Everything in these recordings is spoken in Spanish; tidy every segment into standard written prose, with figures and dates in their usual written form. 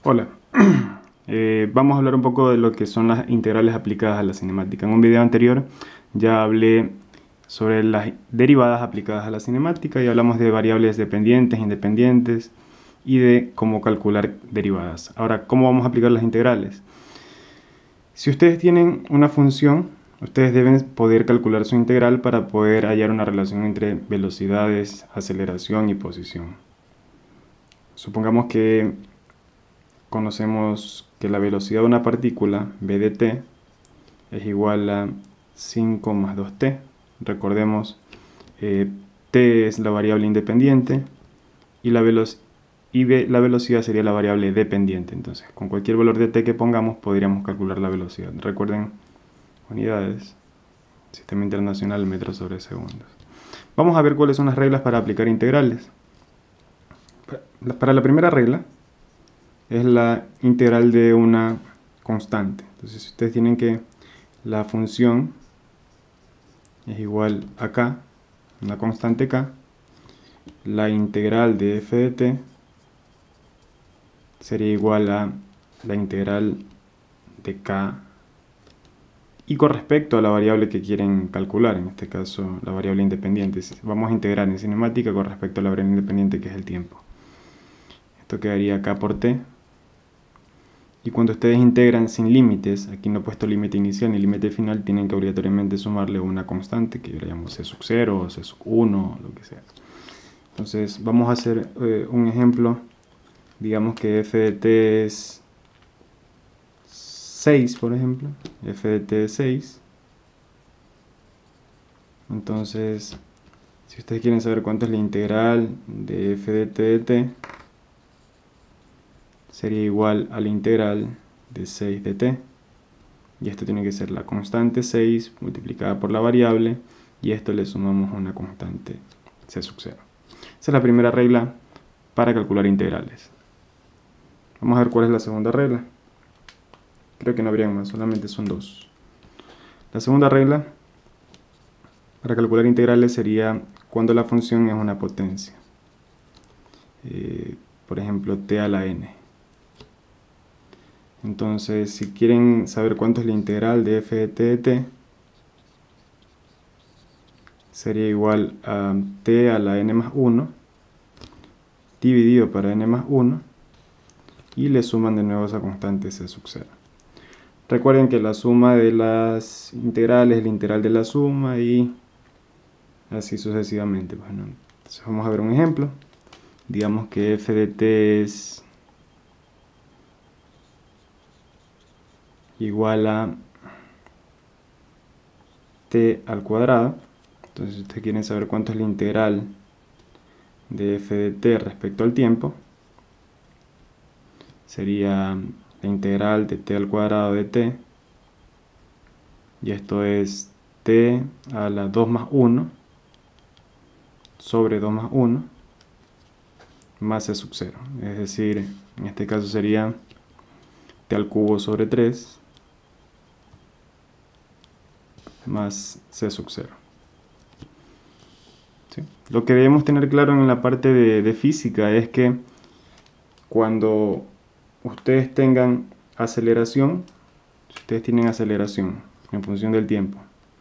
Hola, vamos a hablar un poco de lo que son las integrales aplicadas a la cinemática. En un video anterior ya hablé sobre las derivadas aplicadas a la cinemática y hablamos de variables dependientes, independientes y de cómo calcular derivadas. Ahora, ¿cómo vamos a aplicar las integrales? Si ustedes tienen una función, ustedes deben poder calcular su integral para poder hallar una relación entre velocidades, aceleración y posición. Supongamos que conocemos que la velocidad de una partícula, v de t, es igual a 5 más 2t. Recordemos, t es la variable independiente y la velocidad sería la variable dependiente. Entonces, con cualquier valor de t que pongamos, podríamos calcular la velocidad. Recuerden, unidades, Sistema Internacional, metros sobre segundos. Vamos a ver cuáles son las reglas para aplicar integrales. Para la primera regla, es la integral de una constante. Entonces, ustedes tienen que la función es igual a k, una constante k, la integral de f de t sería igual a la integral de k, y con respecto a la variable que quieren calcular, en este caso la variable independiente, vamos a integrar en cinemática con respecto a la variable independiente, que es el tiempo. Esto quedaría k por t. Y cuando ustedes integran sin límites, aquí no he puesto límite inicial ni límite final, tienen que obligatoriamente sumarle una constante, que yo le llamo c sub 0 o c sub 1, lo que sea. Entonces vamos a hacer un ejemplo. Digamos que f de t es 6, por ejemplo. F de t es 6. Entonces, si ustedes quieren saber cuánto es la integral de f de t, sería igual a la integral de 6 de t. Y esto tiene que ser la constante 6 multiplicada por la variable, y esto le sumamos una constante c sub 0. Esa es la primera regla para calcular integrales. Vamos a ver cuál es la segunda regla. Creo que no habrían más, solamente son dos. La segunda regla para calcular integrales sería cuando la función es una potencia. Por ejemplo, t a la n. Entonces, si quieren saber cuánto es la integral de f de t, sería igual a t a la n más 1 dividido para n más 1, y le suman de nuevo esa constante c sub 0. Recuerden que la suma de las integrales es la integral de la suma, y así sucesivamente. Bueno, entonces vamos a ver un ejemplo. Digamos que f de t es igual a t al cuadrado. Entonces, si ustedes quieren saber cuánto es la integral de f de t respecto al tiempo, sería la integral de t al cuadrado de t, y esto es t a la 2 más 1 sobre 2 más 1 más c sub 0. Es decir, en este caso sería t al cubo sobre 3 más c sub 0. ¿Sí? Lo que debemos tener claro en la parte de física es que cuando ustedes tengan aceleración, si ustedes tienen aceleración en función del tiempo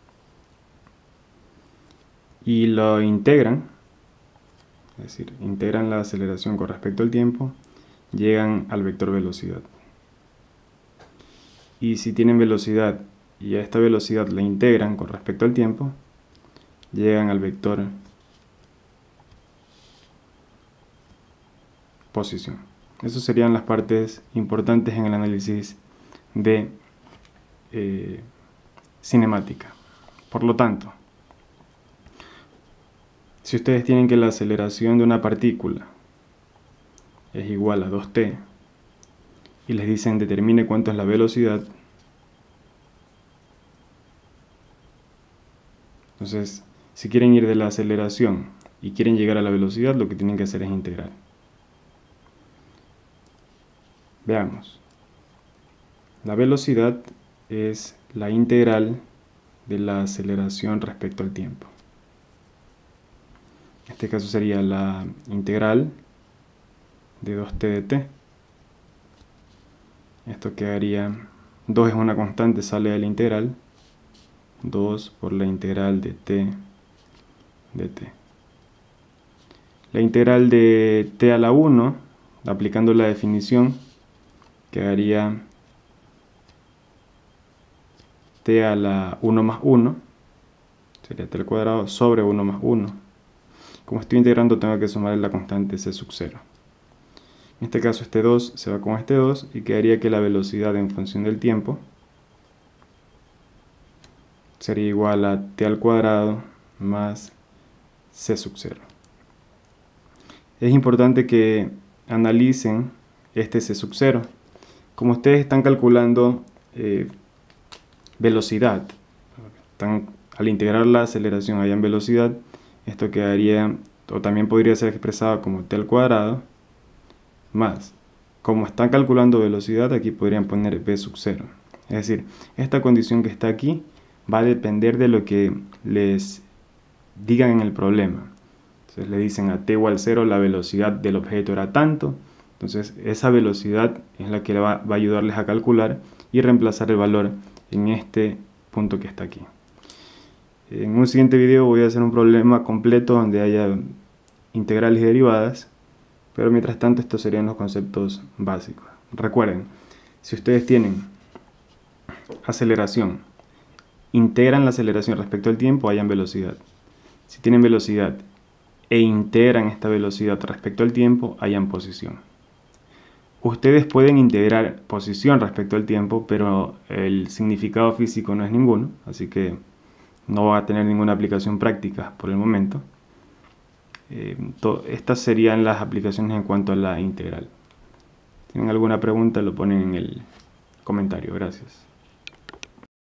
y lo integran, es decir, integran la aceleración con respecto al tiempo, llegan al vector velocidad. Y si tienen velocidad y a esta velocidad la integran con respecto al tiempo, llegan al vector posición. Esas serían las partes importantes en el análisis de cinemática. Por lo tanto, si ustedes tienen que la aceleración de una partícula es igual a 2t y les dicen determine cuánto es la velocidad, entonces si quieren ir de la aceleración y quieren llegar a la velocidad, lo que tienen que hacer es integrar. Veamos. La velocidad es la integral de la aceleración respecto al tiempo. En este caso sería la integral de 2t de t. Esto quedaría, 2 es una constante, sale de la integral, 2 por la integral de t dt. La integral de t a la 1, aplicando la definición, quedaría t a la 1 más 1, sería t al cuadrado sobre 1 más 1. Como estoy integrando, tengo que sumar la constante c sub 0. En este caso este 2 se va con este 2 y quedaría que la velocidad en función del tiempo sería igual a t al cuadrado más c sub 0. Es importante que analicen este c sub 0. Como ustedes están calculando velocidad, al integrar la aceleración allá en velocidad, esto quedaría, o también podría ser expresado como t al cuadrado más, como están calculando velocidad, aquí podrían poner v sub 0. Es decir, esta condición que está aquí va a depender de lo que les digan en el problema. Entonces le dicen a t igual 0 la velocidad del objeto era tanto. Entonces esa velocidad es la que va a ayudarles a calcular y reemplazar el valor en este punto que está aquí. En un siguiente video voy a hacer un problema completo donde haya integrales y derivadas, pero mientras tanto estos serían los conceptos básicos. Recuerden, si ustedes tienen aceleración, integran la aceleración respecto al tiempo, hayan velocidad. Si tienen velocidad e integran esta velocidad respecto al tiempo, hayan posición. Ustedes pueden integrar posición respecto al tiempo, pero el significado físico no es ninguno, así que no va a tener ninguna aplicación práctica por el momento. Estas serían las aplicaciones en cuanto a la integral. Si tienen alguna pregunta, lo ponen en el comentario. Gracias.